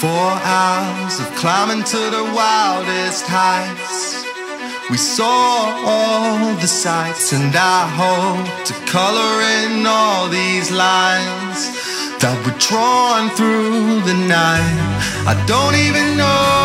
4 hours of climbing to the wildest heights. We saw all the sights, and I hope to color in all these lines that were drawn through the night. I don't even know